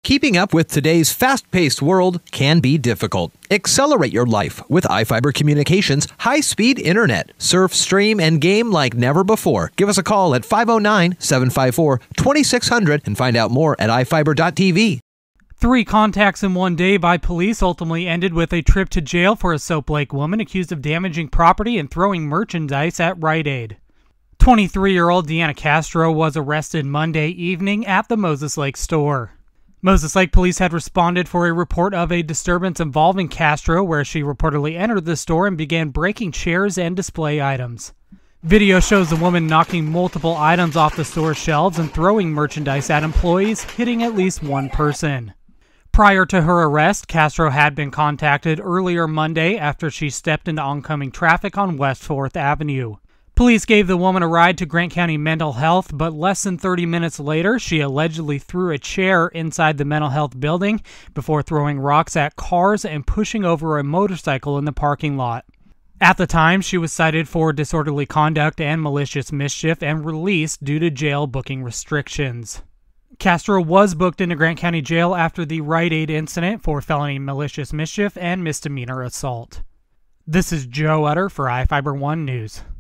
Keeping up with today's fast-paced world can be difficult. Accelerate your life with iFiber Communications high-speed internet. Surf, stream, and game like never before. Give us a call at 509-754-2600 and find out more at ifiber.tv. 3 contacts in one day by police ultimately ended with a trip to jail for a Soap Lake woman accused of damaging property and throwing merchandise at Rite Aid. 23-year-old Deanna Castro was arrested Monday evening at the Moses Lake store. Moses Lake police had responded for a report of a disturbance involving Castro, where she reportedly entered the store and began breaking chairs and display items. Video shows the woman knocking multiple items off the store shelves and throwing merchandise at employees, hitting at least one person. Prior to her arrest, Castro had been contacted earlier Monday after she stepped into oncoming traffic on West 4th Avenue. Police gave the woman a ride to Grant County Mental Health, but less than 30 minutes later, she allegedly threw a chair inside the mental health building before throwing rocks at cars and pushing over a motorcycle in the parking lot. At the time, she was cited for disorderly conduct and malicious mischief and released due to jail booking restrictions. Castro was booked into Grant County Jail after the Rite Aid incident for felony malicious mischief and misdemeanor assault. This is Joe Utter for iFiber 1 News.